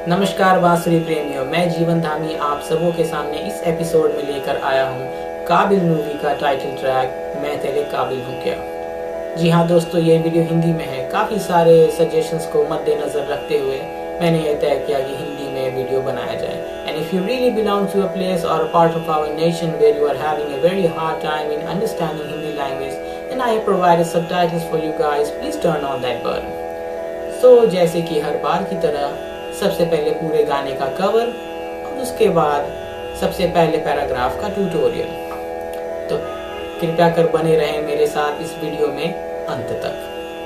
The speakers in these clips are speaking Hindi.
नमस्कार बांसुरी प्रेमियों, मैं जीवन धामी आप सबों के सामने इस एपिसोड में लेकर आया हूँ काबिल मूवी का टाइटल ट्रैक मैं तेरे काबिल हूँ क्या। जी हाँ दोस्तों, ये वीडियो हिंदी में है। काफ़ी सारे सजेशंस को मद्देनज़र रखते हुए मैंने ये तय किया कि हिंदी में वीडियो बनाया जाए। And if you really belong to a place और part of our nation where you are having a very hard time in understanding Hindi language and I have provided subtitles for you guys, please turn on that button. So जैसे कि हर बार की तरह सबसे पहले पूरे गाने का कवर और उसके बाद सबसे पहले पैराग्राफ का ट्यूटोरियल। तो कृपया कर बने रहें मेरे साथ इस वीडियो में अंत तक।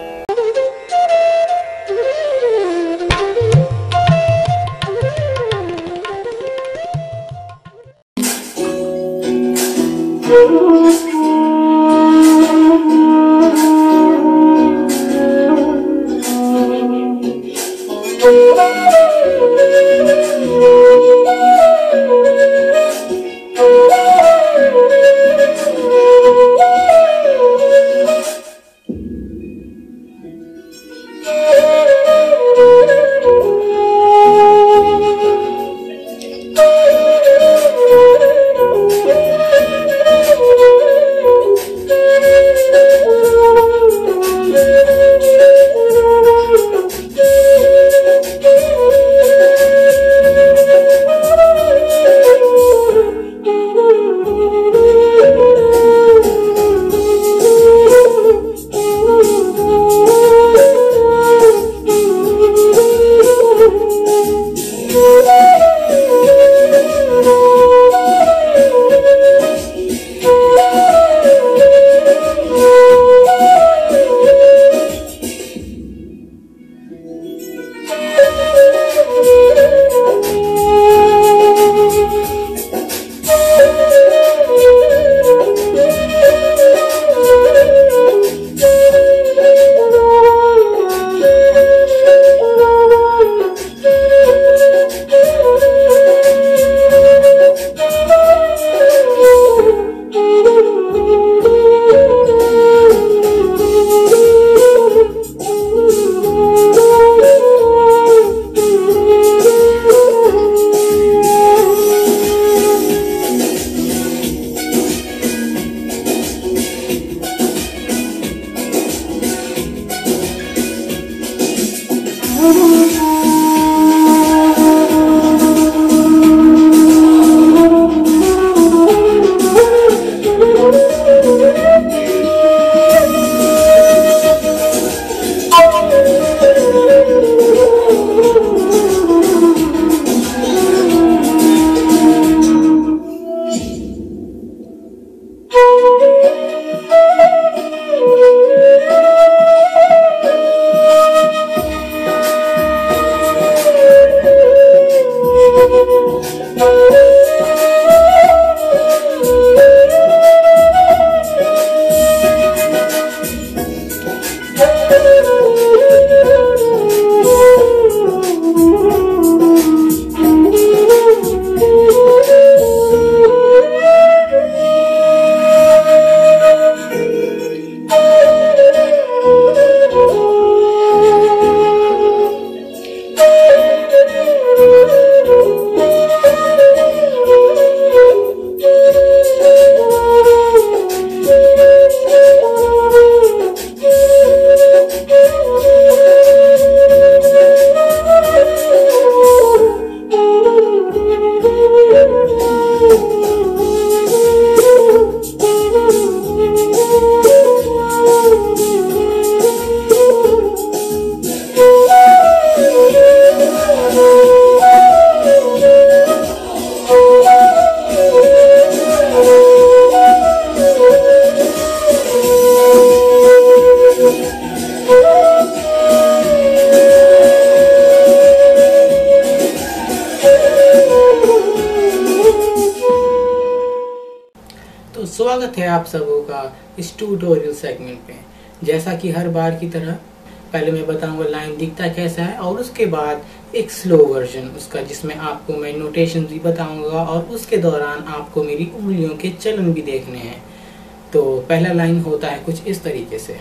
तो स्वागत है आप सबों का इस ट्यूटोरियल सेगमेंट में। जैसा कि हर बार की तरह पहले मैं बताऊंगा लाइन दिखता कैसा है और उसके बाद एक स्लो वर्जन उसका, जिसमें आपको मैं नोटेशन भी बताऊंगा और उसके दौरान आपको मेरी उंगलियों के चलन भी देखने हैं। तो पहला लाइन होता है कुछ इस तरीके से।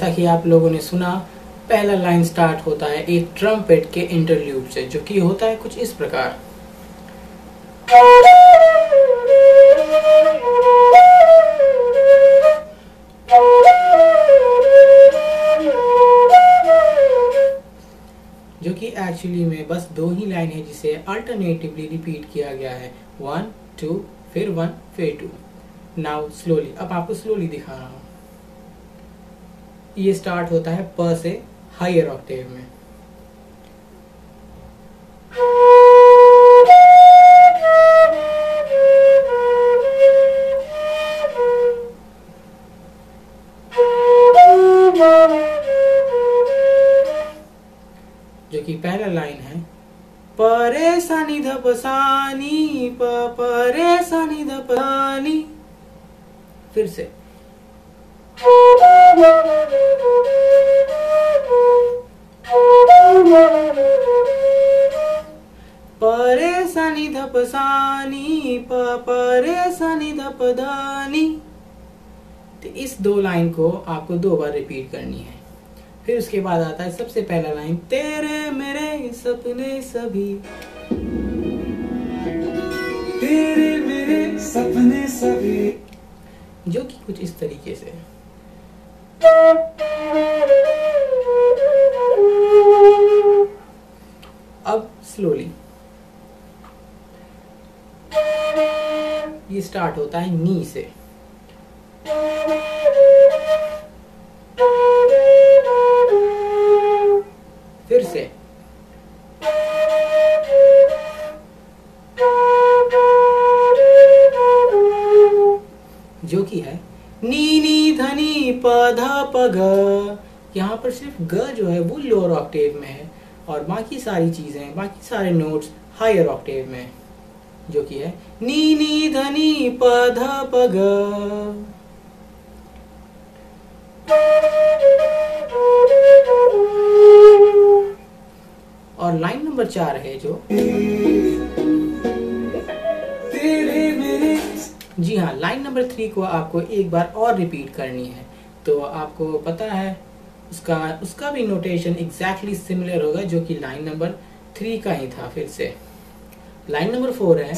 जैसा कि आप लोगों ने सुना, पहला लाइन स्टार्ट होता है एक ट्रम्पेट के इंटरल्यूड से, जो कि होता है कुछ इस प्रकार। जो कि एक्चुअली में बस 2 ही लाइन है जिसे अल्टरनेटिवली रिपीट किया गया है, 1 2 फिर 1 फिर 2। नाउ स्लोली, अब आपको स्लोली दिखा रहा हूं। ये स्टार्ट होता है प से हायर ऑक्टेव में। जो कि पहला लाइन है परेशानी धपसानी प परेशानी धपसानी। फिर से परेशानी धपसानी प परेशानी धपदानी। तो इस 2 लाइन को आपको 2 बार रिपीट करनी है। फिर उसके बाद आता है सबसे पहला लाइन, तेरे मेरे सपने सभी, तेरे मेरे सपने सभी, जो कि कुछ इस तरीके से। अब स्लोली ये स्टार्ट होता है नी से। फिर से जो कि है नी नी धनी पधा पग। यहाँ पर सिर्फ ग जो है वो लोअर ऑक्टेव में है और बाकी सारी चीजें, बाकी सारे नोट्स हायर ऑक्टेव में है, जो कि है नी नी धनी पधा पग। और लाइन नंबर 4 है जो तेरे मेरे। जी हाँ, लाइन नंबर 3 को आपको एक बार और रिपीट करनी है। तो आपको पता है उसका भी नोटेशन एग्जैक्टली सिमिलर होगा, जो कि लाइन नंबर 3 का ही था। फिर से लाइन नंबर 4 है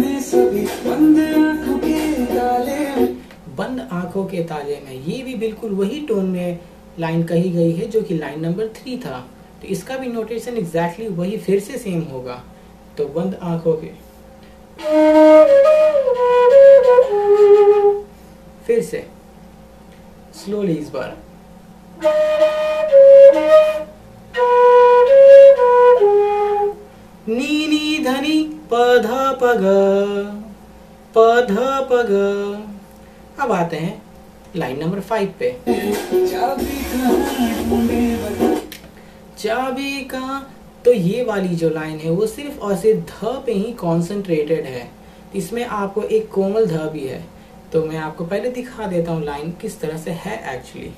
बंद आंखों के ताले में। ये भी बिल्कुल वही टोन में लाइन कही गई है जो कि लाइन नंबर 3 था। तो इसका भी नोटेशन एग्जैक्टली वही फिर से सेम होगा। तो बंद आंखों के, फिर से स्लोली इस बार, नी नी धनी पधा पग पधा पग। अब आते हैं लाइन नंबर 5 पे। चाबी कहाँ। तो ये वाली जो लाइन है वो सिर्फ और सिर्फ ध पे ही कॉन्सेंट्रेटेड है। इसमें आपको एक कोमल ध भी है। तो मैं आपको पहले दिखा देता हूँ लाइन किस तरह से है एक्चुअली।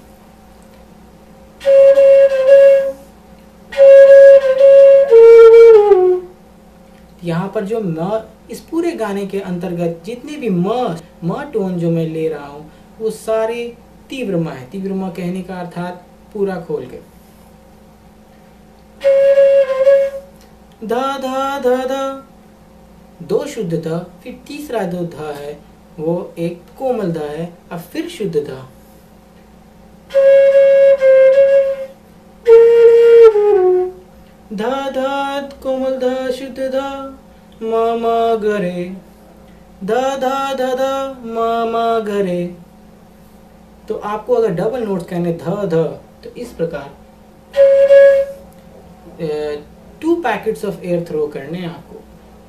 यहाँ पर जो म, इस पूरे गाने के अंतर्गत जितने भी म टोन जो मैं ले रहा हूँ वो सारे तीव्र म है। तीव्र म कहने का अर्थात पूरा खोल के ध ध ध ध, 2 शुद्ध ध, फिर तीसरा जो ध है वो एक कोमल ध है, अब फिर शुद्ध ध, ध ध कोमल ध शुद्ध ध, म म गरे, ध ध ध ध म म गरे। तो आपको अगर डबल नोट्स कहने ध ध तो इस प्रकार 2 पैकेट्स ऑफ एयर थ्रो करने हैं आपको।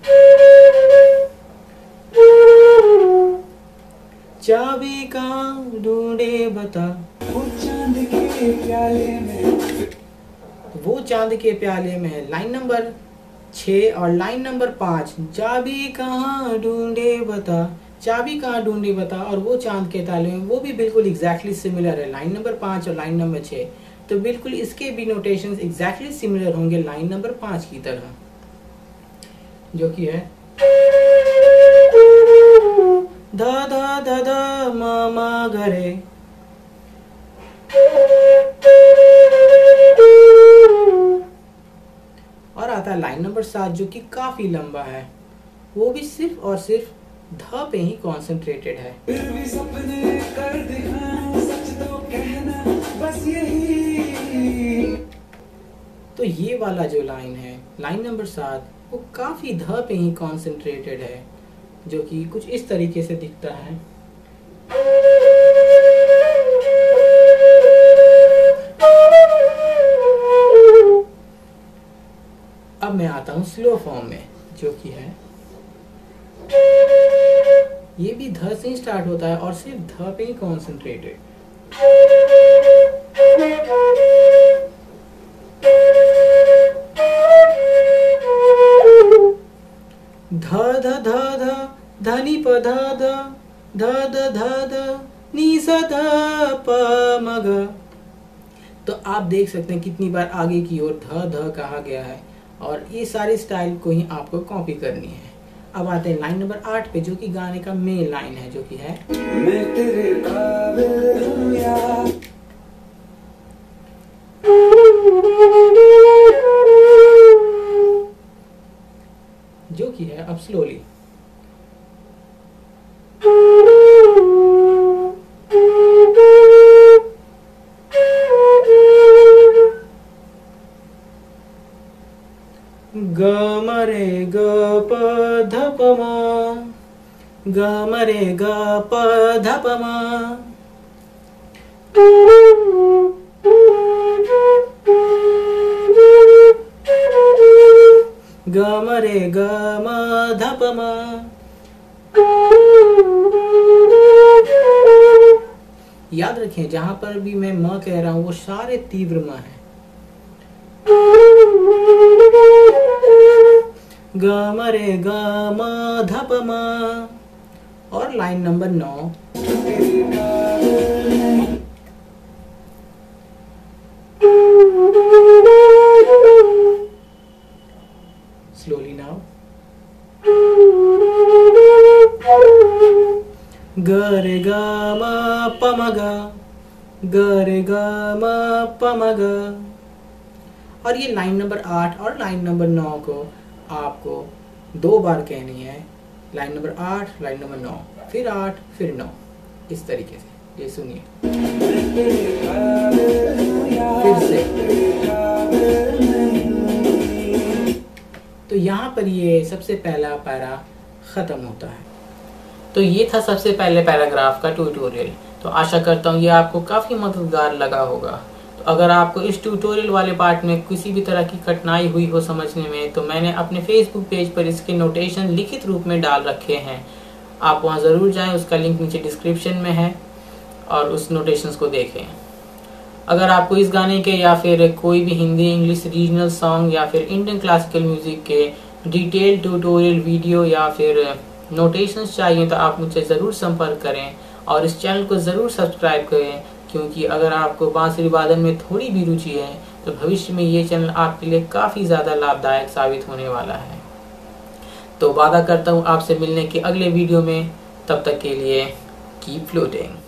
चाबी कहाँ ढूंढे बता, वो चांद के प्याले में, वो चांद के प्याले में है लाइन नंबर 6। और लाइन नंबर 5, चाबी कहाँ ढूंढे बता, चाबी कहाँ ढूंढे बता और वो चांद के ताले में, वो भी बिल्कुल एग्जैक्टली सिमिलर है लाइन नंबर 5 और लाइन नंबर 6। तो बिल्कुल इसके भी नोटेशंस एग्जैक्टली सिमिलर होंगे लाइन नंबर 5 की तरह, जो कि है ध ध ध ध म म गरे। आता है लाइन नंबर 7 जो कि काफी लंबा है, वो भी सिर्फ और सिर्फ ध पे ही कॉन्सेंट्रेटेड है। फिर भी सपने कर दिखाऊं, सच तो कहना बस यही। तो ये वाला जो लाइन है, लाइन नंबर 7, वो काफी ध पे ही कॉन्सेंट्रेटेड है, जो कि कुछ इस तरीके से दिखता है। अब मैं आता हूँ स्लो फॉर्म में, जो कि है, ये भी ध से ही स्टार्ट होता है और सिर्फ ध पे ही कॉन्सेंट्रेटेड। ध ध ध ध धनी प ध ध ध ध ध ध नी सा ध प म ग। तो आप देख सकते हैं कितनी बार आगे की ओर ध ध कहा गया है, और ये सारी स्टाइल को ही आपको कॉपी करनी है। अब आते हैं लाइन नंबर 8 पे, जो कि गाने का मेन लाइन है, जो कि है, मैं तेरे काबिल हूं यार। जो कि है, अब स्लोली, ग म रे ग प ध प म, ग म रे ग प ध प म, ग म रे ग म ध प म। याद रखें, जहां पर भी मैं म कह रहा हूं वो सारे तीव्र म है। ग म रे ग म ध प म। और लाइन नंबर 9, स्लोली नाउ, ग रे ग म प म ग, ग रे ग म प म ग। और ये लाइन नंबर 8 और लाइन नंबर 9 को आपको 2 बार कहनी है। लाइन नंबर 8, लाइन नंबर 9, फिर 8, फिर 9, इस तरीके से। ये सुनिए फिर से। तो यहाँ पर ये सबसे पहला पैरा खत्म होता है। तो ये था सबसे पहले पैराग्राफ का ट्यूटोरियल। तो आशा करता हूँ ये आपको काफ़ी मददगार लगा होगा। तो अगर आपको इस ट्यूटोरियल वाले पार्ट में किसी भी तरह की कठिनाई हुई हो समझने में, तो मैंने अपने फेसबुक पेज पर इसके नोटेशन लिखित रूप में डाल रखे हैं। आप वहां ज़रूर जाएं, उसका लिंक नीचे डिस्क्रिप्शन में है, और उस नोटेशंस को देखें। अगर आपको इस गाने के या फिर कोई भी हिंदी इंग्लिश रीजनल सॉन्ग या फिर इंडियन क्लासिकल म्यूज़िक के डिटेल ट्यूटोरियल वीडियो या फिर नोटेशंस चाहिए, तो आप मुझसे ज़रूर संपर्क करें और इस चैनल को ज़रूर सब्सक्राइब करें, क्योंकि अगर आपको बांसुरी वादन में थोड़ी भी रुचि है तो भविष्य में ये चैनल आपके लिए काफ़ी ज़्यादा लाभदायक साबित होने वाला है। तो वादा करता हूँ आपसे मिलने के अगले वीडियो में। तब तक के लिए कीप फ्लोटिंग।